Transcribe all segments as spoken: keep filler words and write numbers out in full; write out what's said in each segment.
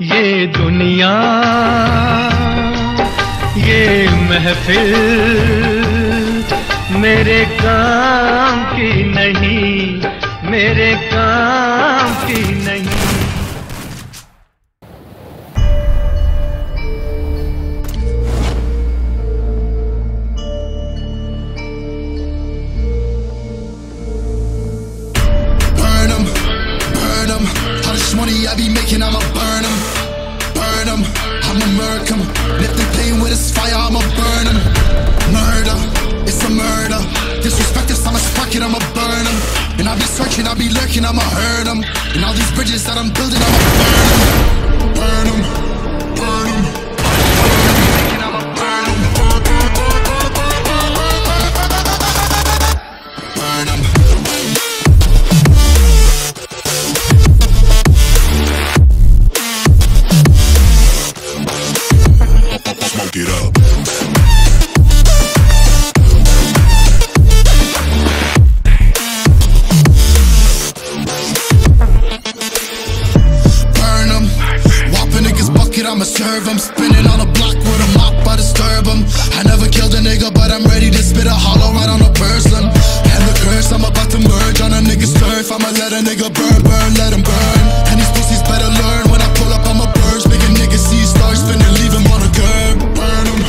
ये दुनिया ये महफिल मेरे काम की नहीं, मेरे काम की नहीं। Money I be making, I'ma burn them, burn them, I'ma murk them. If they playing with this fire, I'ma burn them. Murder, it's a murder. Disrespect this, I'ma spark it, I'ma burn them. And I be searching, I be lurking, I'ma hurt them. And all these bridges that I'm building, I'ma burn them, burn them, burn them. Get up. Burn them. Whopping niggas bucket, I'ma serve them. Spinning on a block with a mop, I disturb them. I never killed a nigga, but I'm ready to spit a hollow right on a person. And the curse, I'm about to merge on a nigga's turf. I'ma let a nigga burn, burn, let him burn. And these pussies better learn. When I pull up, I'ma burst. Make a nigga see stars spinning, leave him on a curb. Burn him.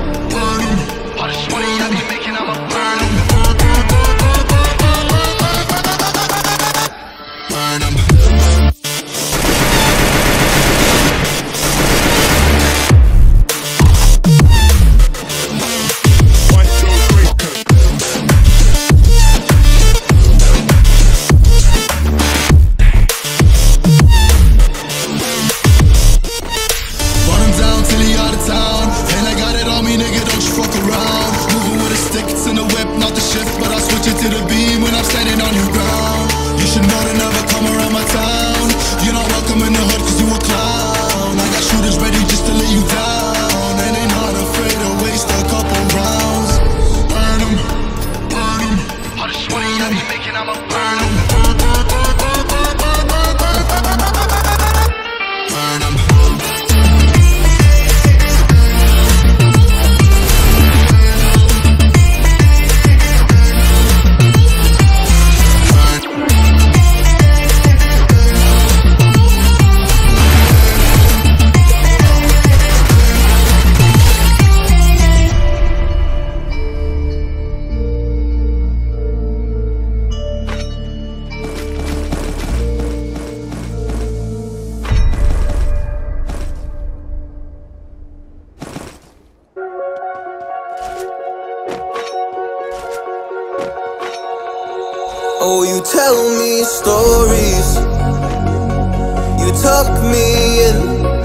Oh, you tell me stories, you tuck me in,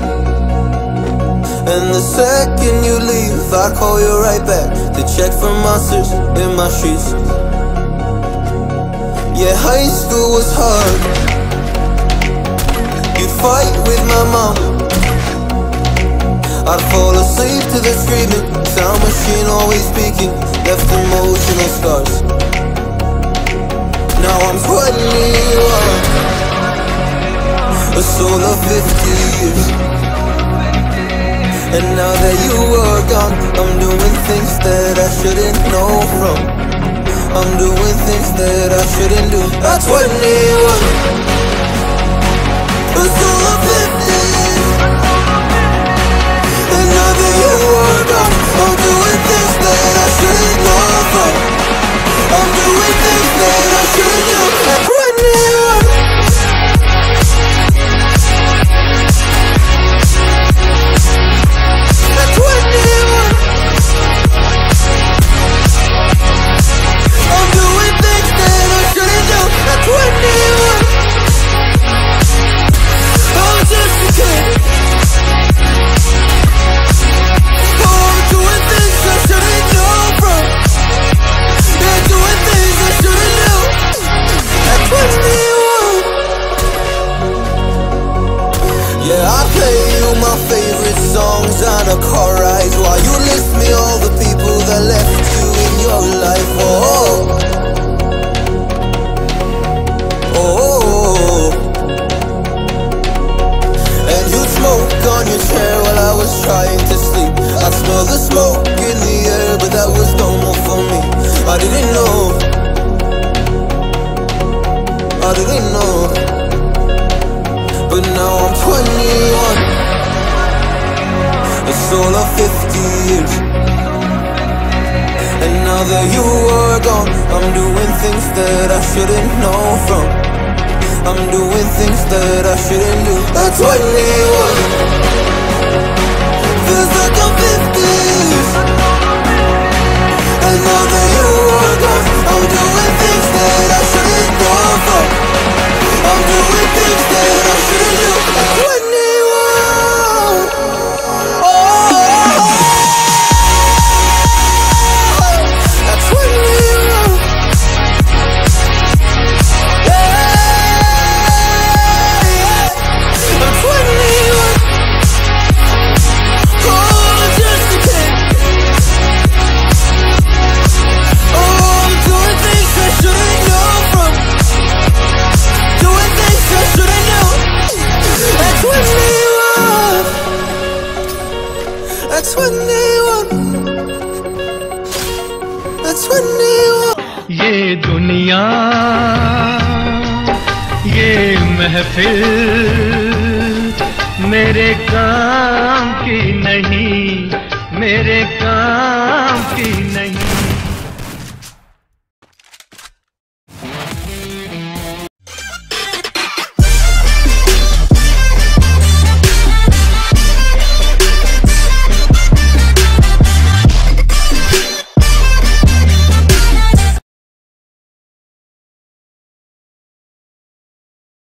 and the second you leave I call you right back to check for monsters in my streets. Yeah, high school was hard, you'd fight with my mom, I'd fall asleep to the screaming, sound machine always speaking, left emotional scars. Now I'm twenty-one, a soul of fifty years. And now that you are gone, I'm doing things that I shouldn't know from. I'm doing things that I shouldn't do. At twenty-one, a soul of fifty years. And now that you are gone, I'm doing things that I shouldn't know from. I'm doing things that I shouldn't do. At twenty-one, at twenty-one, I'm doing things that I shouldn't do. At twenty-one, I'm just now that you are gone, I'm doing things that I shouldn't know from. I'm doing things that I shouldn't do. At twenty-one, feels like I'm fifty. And now that you are gone, I'm doing things that I shouldn't know from. I'm doing things that I shouldn't do. At twenty-one, oh, at twenty-one, yeah, yeah. At twenty-one, oh, just a kid. Oh, I'm doing things I shouldn't know from. Doing things I shouldn't know. At twenty-one, at twenty-one, at twenty-one. ये दुनिया ये महफिल मेरे काम की नहीं, मेरे काम